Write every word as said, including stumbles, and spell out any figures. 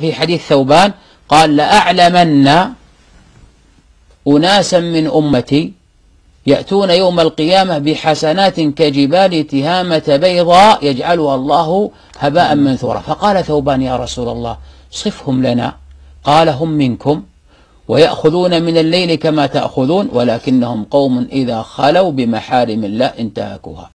في حديث ثوبان قال لأعلمن أناسا من أمتي يأتون يوم القيامة بحسنات كجبال تهامة بيضاء يجعلها الله هباء منثورا. فقال ثوبان يا رسول الله صفهم لنا. قال هم منكم ويأخذون من الليل كما تأخذون ولكنهم قوم إذا خلوا بمحارم الله انتهكوها.